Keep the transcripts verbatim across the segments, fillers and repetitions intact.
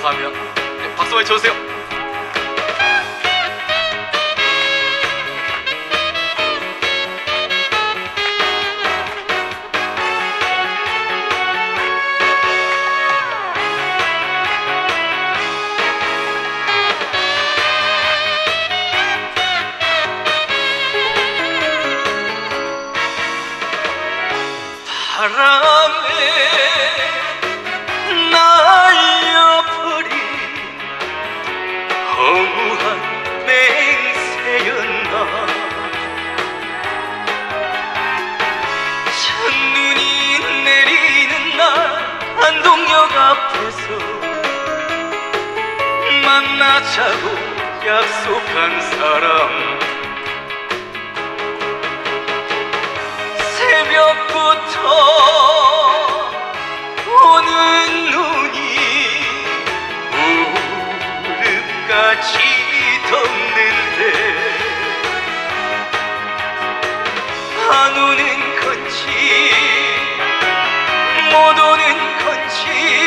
감사합니다. 네, 박수 많이 쳐주세요. 바람에 날려버린 허무한 맹세였나. 첫눈이 내리는 날 안동역 앞에서 만나자고 약속한 사람. 새벽부터 오는 눈이 무릎까지 덮는데 안 오는 건지 못 오는 건지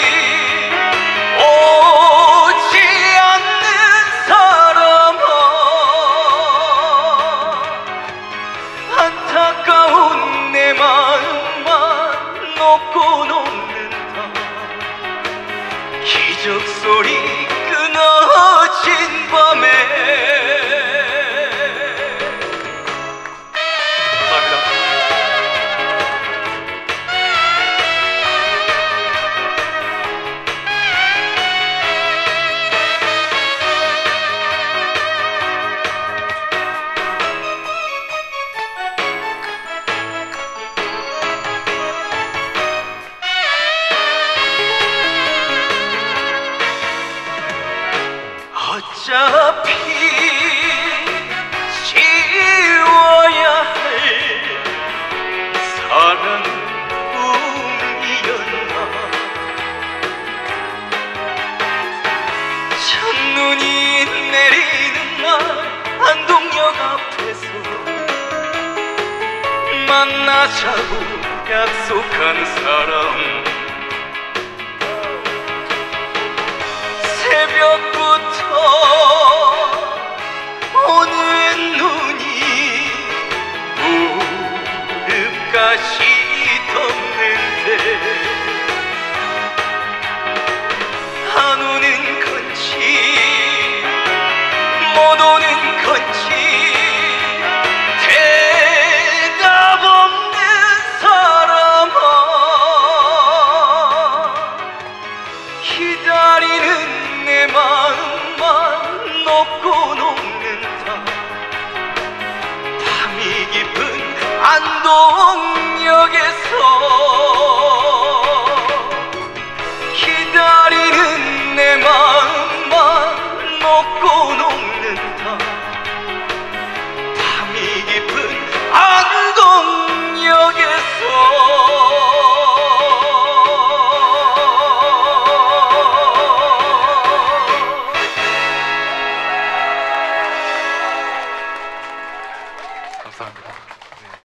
오지 않는 사람아 안타까운 내 마음만 놓고 녹는다. 기적 소리 끊어진 밤에. 감사합니다. 어차피 지워야 할 사랑은 꿈이었나. 첫눈이 내리는 날 안동역 앞에서 만나자고 약속한 사람. 새벽부터 오는 눈이 무릎까지 덮는데 안 오는 건지 못 오는 건지 대답 없는 사람아 기다리는 내 마음만 놓고 녹는다. 밤이 깊은 안동역에서 기다리는 내 마음만 놓고 녹는다.